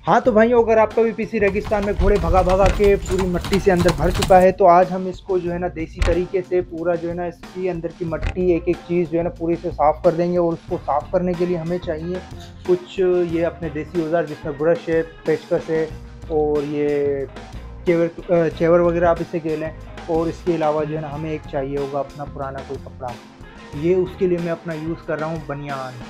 हाँ तो भाई, अगर आपका भी पीसी रेगिस्तान में घोड़े भगा भगा के पूरी मिट्टी से अंदर भर चुका है, तो आज हम इसको जो है ना देसी तरीके से पूरा जो है ना इसकी अंदर की मिट्टी एक एक चीज़ जो है ना पूरी से साफ़ कर देंगे। और उसको साफ़ करने के लिए हमें चाहिए कुछ ये अपने देसी औजार, जिसमें ब्रश है, पेचकस है और ये चेवर वगैरह आप इसे कह लें। और इसके अलावा जो है ना हमें एक चाहिए होगा अपना पुराना कोई कपड़ा। ये उसके लिए मैं अपना यूज़ कर रहा हूँ बनियान।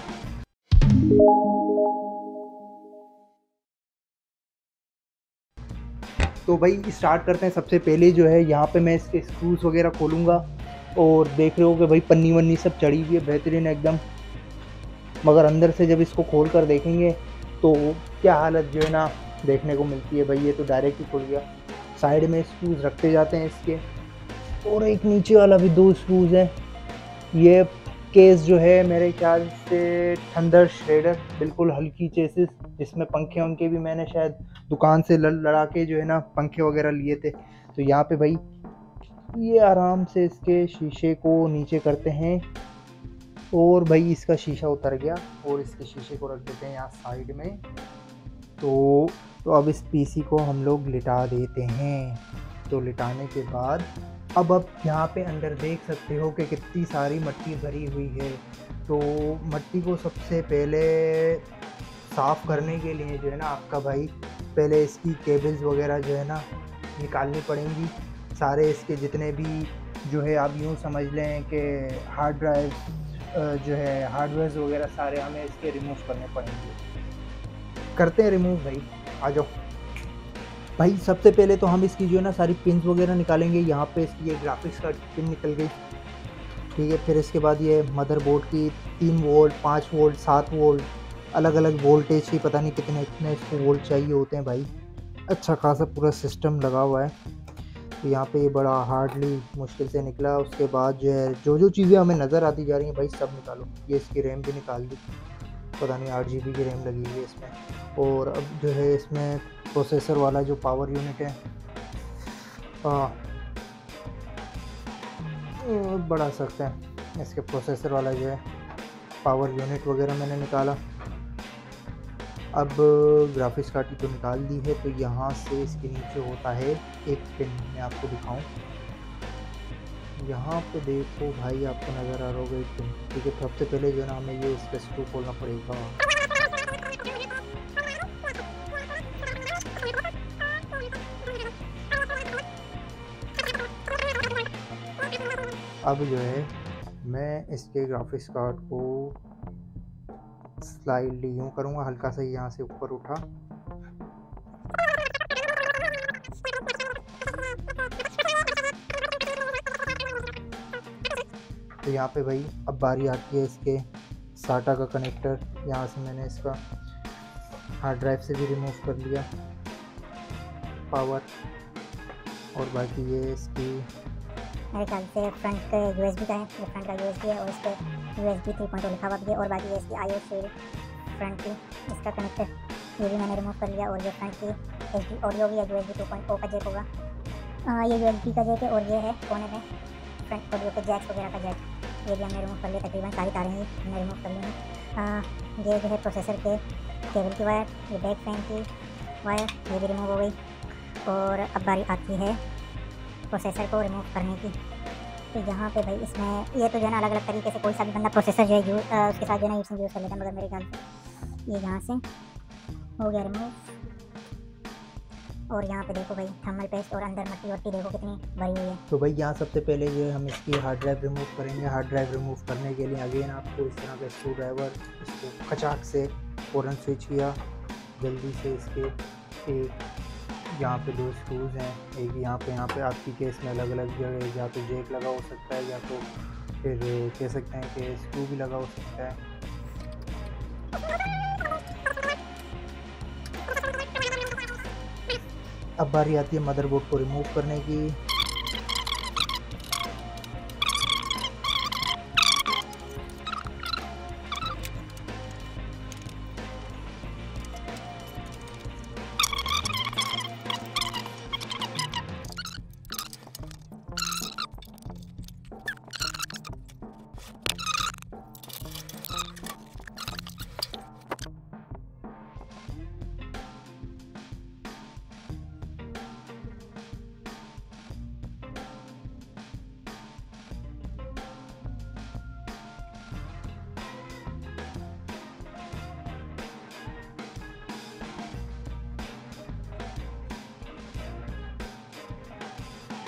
तो भाई स्टार्ट करते हैं। सबसे पहले जो है यहाँ पे मैं इसके स्क्रूज वगैरह खोलूँगा। और देख रहे हो कि भाई पन्नी वन्नी सब चढ़ी हुई है बेहतरीन एकदम। मगर अंदर से जब इसको खोल कर देखेंगे तो क्या हालत जो है ना देखने को मिलती है। भाई ये तो डायरेक्ट ही खुल गया। साइड में स्क्रूज रखते जाते हैं इसके। और एक नीचे वाला भी 2 स्क्रूज हैं। ये केस जो है मेरे ख्याल से थंडर श्रेडर, बिल्कुल हल्की चेसिस, जिसमें पंखे उनके भी मैंने शायद दुकान से लड़ा के जो है ना पंखे वगैरह लिए थे। तो यहाँ पे भाई ये आराम से इसके शीशे को नीचे करते हैं। और भाई इसका शीशा उतर गया और इसके शीशे को रख देते हैं यहाँ साइड में। तो अब इस पीसी को हम लोग लिटा देते हैं। तो लिटाने के बाद अब यहाँ पे अंदर देख सकते हो कि कितनी सारी मिट्टी भरी हुई है। तो मिट्टी को सबसे पहले साफ़ करने के लिए जो है ना आपका भाई पहले इसकी केबल्स वगैरह जो है ना निकालनी पड़ेंगी। सारे इसके जितने भी जो है आप यूँ समझ लें कि हार्ड ड्राइव जो है हार्डवेयर वगैरह सारे हमें इसके रिमूव करने पड़ेंगे। करते हैं रिमूव भाई, आ जाओ। भाई सबसे पहले तो हम इसकी जो है ना सारी पिन्स वगैरह निकालेंगे। यहाँ पे इसकी ये ग्राफिक्स कार्ड की पिन निकल गई, ठीक है। फिर इसके बाद ये मदरबोर्ड की 3 वोल्ट, 5 वोल्ट, 7 वोल्ट, अलग अलग वोल्टेज की पता नहीं कितने कितने इसको वोल्ट चाहिए होते हैं भाई। अच्छा खासा पूरा सिस्टम लगा हुआ है। तो यहाँ पे ये बड़ा हार्डली मुश्किल से निकला। उसके बाद जो है जो चीज़ें हमें नज़र आती जा रही हैं भाई सब निकालो। ये इसकी रैम भी निकाल दी, पता नहीं 8 GB की रैम लगी हुई है इसमें। और अब जो है इसमें प्रोसेसर वाला जो पावर यूनिट है बढ़ा सकते हैं। इसके प्रोसेसर वाला जो है पावर यूनिट वगैरह मैंने निकाला। अब ग्राफिक्स कार्ड की तो निकाल दी है। तो यहाँ से इसके नीचे होता है एक पिन, मैं आपको दिखाऊं। यहाँ पे देखो भाई, आपको नज़र आ रहा होगा एक पिन, ठीक है। सबसे पहले जो है ना हमें ये इसका स्क्रू खोलना पड़ेगा। अब जो है मैं इसके ग्राफिक्स कार्ड को स्लाइडली यूँ करूँगा, हल्का सा यहाँ से ऊपर उठा। तो यहाँ पे भाई अब बारी आती है इसके साटा का कनेक्टर। यहाँ से मैंने इसका हार्ड ड्राइव से भी रिमूव कर लिया पावर। और बाकी ये इसकी मेरे ख्याल से फ्रंट का USB का है, ये फ्रंट का USB है और इस पर USB 3.0 लिखा हुआ भी है। और बाकी ये इसकी IO शील्ड फ्रंट की, इसका कनेक्टर ये भी मैंने रिमूव कर लिया। और ये फ्रंट की HD ऑडियो भी है, USB 2.0 का जैक होगा। ये USB का जैक है। और ये है कोने में फ्रंट ऑडियो के जैक्स वगैरह का जैक, ये भी हमने रिमूव कर लिया। तकरीबन सारी तारें ही हमने रिमूव कर ली हैं। ये जो है प्रोसेसर के केबल की वायर, ये बैक फैन की वायर, ये भी रिमूव हो गई। और अब बारी आती है प्रोसेसर को रिमूव करने की। तो यहाँ पे भाई इसमें ये तो जो है ना अलग अलग तरीके से कोई सा भी बंदा प्रोसेसर जो है उसके साथ जो है ना यूज़ कर लेता है। मगर मेरे ख्याल से ये यहाँ से हो गया रिमूव। और यहाँ पे देखो भाई थर्मल पेस्ट और अंदर मट्टी वट्टी देखो कितनी भरी हुई है। तो भाई यहाँ सबसे पहले जो है हम इसकी हार्ड ड्राइव रिमूव करेंगे। हार्ड ड्राइव रिमूव करने के लिए अगेन आपको इस तरह का स्क्रू ड्राइवर, इसको खचाक से फ़ौरन स्विच किया जल्दी से। इसके एक यहाँ पे 2 स्क्रूज हैं, एक यहाँ पे आपकी केस में अलग अलग जगह या तो जैक लगा हो सकता है या तो फिर कह सकते हैं कि स्क्रू भी लगा हो सकता है। अब बारी आती है मदरबोर्ड को रिमूव करने की।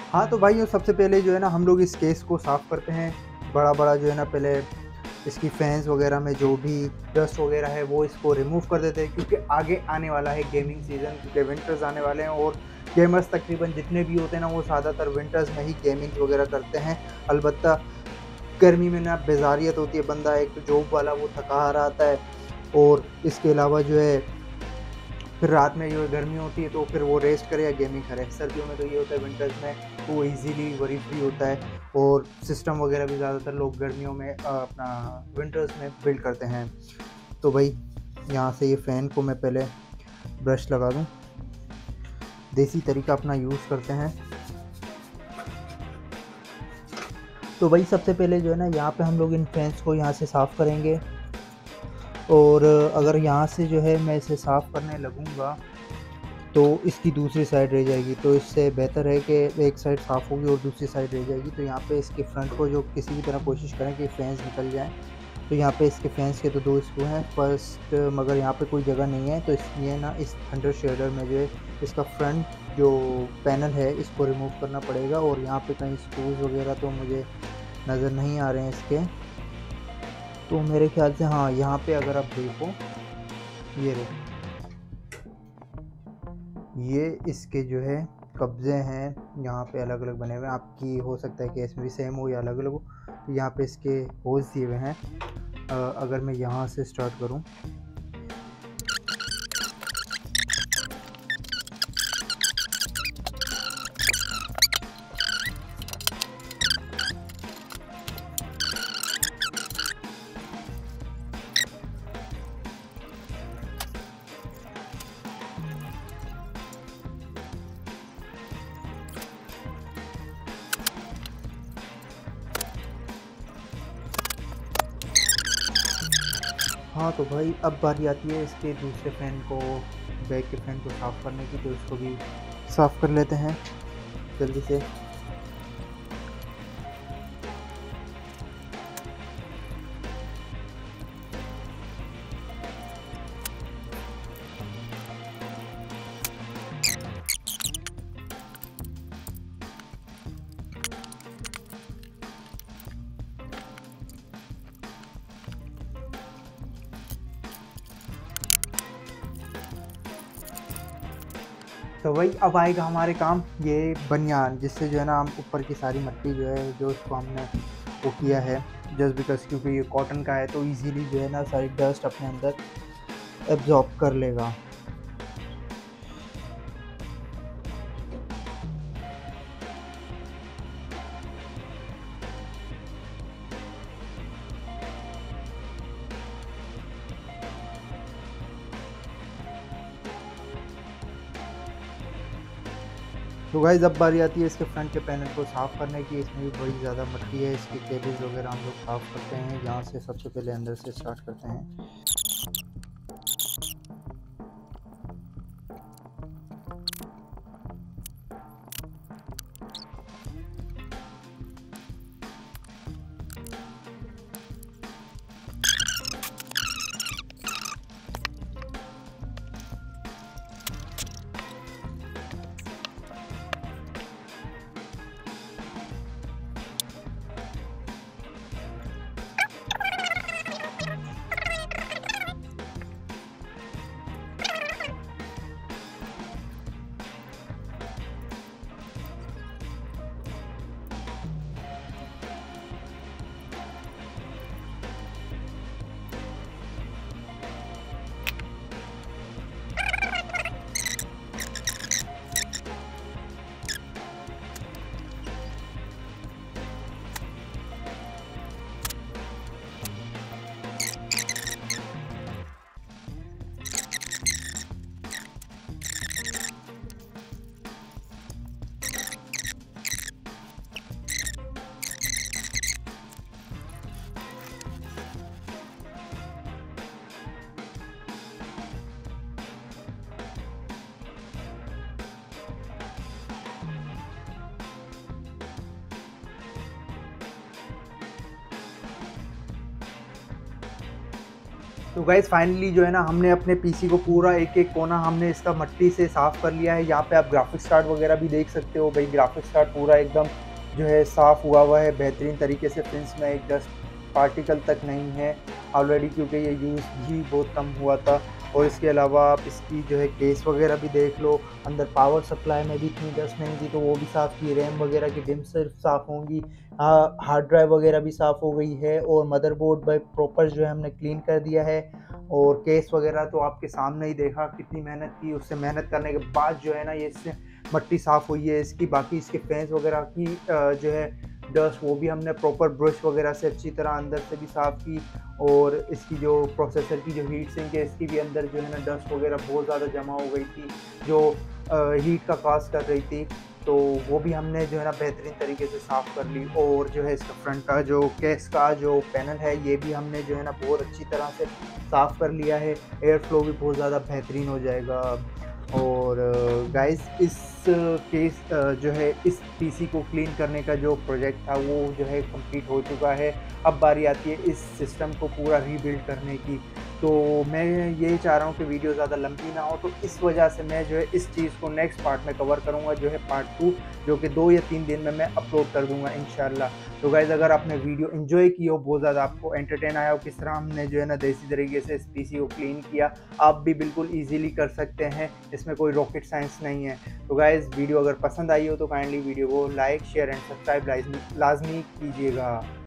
हाँ तो भाई सबसे पहले जो है ना हम लोग इस केस को साफ़ करते हैं, बड़ा बड़ा जो है ना पहले इसकी फैंस वगैरह में जो भी डस्ट वगैरह है वो इसको रिमूव कर देते हैं, क्योंकि आगे आने वाला है गेमिंग सीज़न, क्योंकि विंटर्स आने वाले हैं और गेमर्स तकरीबन जितने भी होते हैं ना वो ज़्यादातर विंटर्स में ही गेमिंग वगैरह करते हैं। अलबत्ता गर्मी में ना बेजारियत होती है, बंदा एक तो जॉब वाला वो थका हारा आता है, और इसके अलावा जो है फिर रात में जो गर्मी होती है तो फिर वो रेस्ट करे या गेमिंग करे। सर्दियों में तो ये होता है विंटर्स में तो वो इजीली वरी फ्री होता है, और सिस्टम वगैरह भी ज़्यादातर लोग गर्मियों में अपना विंटर्स में बिल्ड करते हैं। तो भाई यहाँ से ये फ़ैन को मैं पहले ब्रश लगा दूँ, देसी तरीका अपना यूज़ करते हैं। तो भाई सबसे पहले जो है ना यहाँ पे हम लोग इन फैंस को यहाँ से साफ़ करेंगे, और अगर यहाँ से जो है मैं इसे साफ़ करने लगूँगा तो इसकी दूसरी साइड रह जाएगी, तो इससे बेहतर है कि एक साइड साफ़ होगी और दूसरी साइड रह जाएगी। तो यहाँ पे इसके फ्रंट को जो किसी भी तरह कोशिश करें कि फैंस निकल जाएँ। तो यहाँ पे इसके फैंस के तो 2 स्क्रू हैं फर्स्ट, मगर यहाँ पे कोई जगह नहीं है, तो इसलिए ना इस थंडर शेडर में जो है इसका फ्रंट जो पैनल है इसको रिमूव करना पड़ेगा। और यहाँ पे कहीं स्क्रूज वगैरह तो मुझे नज़र नहीं आ रहे हैं इसके, तो मेरे ख्याल से हाँ यहाँ पे अगर आप देखो ये रहे, ये इसके जो है कब्जे हैं यहाँ पे अलग अलग बने हुए हैं। आपकी हो सकता है कि इसमें भी सेम हो या अलग अलग हो। तो यहाँ पे इसके होल्स दिए हुए हैं। अगर मैं यहाँ से स्टार्ट करूँ, हाँ तो भाई अब बारी आती है इसके दूसरे फ़ैन को, बैक के फ़ैन को साफ़ करने की। तो इसको भी साफ़ कर लेते हैं जल्दी से। तो वही अब आएगा हमारे काम ये बनियान, जिससे जो है ना हम ऊपर की सारी मट्टी जो है जो उसको हमने वो किया है, जस्ट बिकॉज क्योंकि ये कॉटन का है तो इजीली जो है ना सारी डस्ट अपने अंदर एब्जॉर्ब कर लेगा। तो गाइस अब बारी आती है इसके फ्रंट के पैनल को साफ़ करने की। इसमें भी बड़ी ज़्यादा मट्टी है, इसके केबल्स वगैरह हम लोग साफ़ करते हैं। यहाँ से सबसे पहले अंदर से स्टार्ट करते हैं। तो गाइज़ फाइनली जो है ना हमने अपने पीसी को पूरा एक एक कोना हमने इसका मट्टी से साफ़ कर लिया है। यहाँ पे आप ग्राफिक्स कार्ड वगैरह भी देख सकते हो भाई, ग्राफिक्स कार्ड पूरा एकदम जो है साफ़ हुआ है बेहतरीन तरीके से। प्रिंट्स में एक डस्ट पार्टिकल तक नहीं है ऑलरेडी, क्योंकि ये यूज़ भी बहुत कम हुआ था। और इसके अलावा आप इसकी जो है केस वगैरह भी देख लो, अंदर पावर सप्लाई में भी इतनी डस्ट नहीं थी तो वो भी साफ़ की। रैम वगैरह की डिम सिर्फ साफ़ होंगी, हार्ड ड्राइव वगैरह भी साफ़ हो गई है। और मदरबोर्ड भाई प्रॉपर जो है हमने क्लीन कर दिया है। और केस वगैरह तो आपके सामने ही देखा कितनी मेहनत की, उससे मेहनत करने के बाद जो है ना ये इससे मट्टी साफ़ हुई है इसकी। बाकी इसके फैंस वगैरह की जो है डस्ट वो भी हमने प्रॉपर ब्रश वगैरह से अच्छी तरह अंदर से भी साफ़ की। और इसकी जो प्रोसेसर की जो हीट सिंक है इसकी भी अंदर जो है ना डस्ट वगैरह बहुत ज़्यादा जमा हो गई थी जो हीट का काज कर रही थी, तो वो भी हमने जो है ना बेहतरीन तरीके से साफ़ कर ली। और जो है इसका फ्रंट का जो केस का जो पैनल है ये भी हमने जो है ना बहुत अच्छी तरह से साफ़ कर लिया है। एयर फ्लो भी बहुत ज़्यादा बेहतरीन हो जाएगा। और गाइस इस केस जो है इस पीसी को क्लीन करने का जो प्रोजेक्ट था वो जो है कंप्लीट हो चुका है। अब बारी आती है इस सिस्टम को पूरा रीबिल्ड करने की। तो मैं ये चाह रहा हूँ कि वीडियो ज़्यादा लंबी ना हो, तो इस वजह से मैं जो है इस चीज़ को नेक्स्ट पार्ट में कवर करूँगा, जो है पार्ट 2, जो कि 2 या 3 दिन में मैं अपलोड कर दूँगा इंशाल्लाह। तो गाइज़ अगर आपने वीडियो एंजॉय की हो, बहुत ज़्यादा आपको एंटरटेन आया हो किस तरह हमने जो है ना देसी तरीके से इस पीसी को क्लीन किया, आप भी बिल्कुल ईज़िली कर सकते हैं, इसमें कोई रॉकेट साइंस नहीं है। तो गाइज़ वीडियो अगर पसंद आई हो तो काइंडली वीडियो को लाइक, शेयर एंड सब्सक्राइब लाजमी कीजिएगा।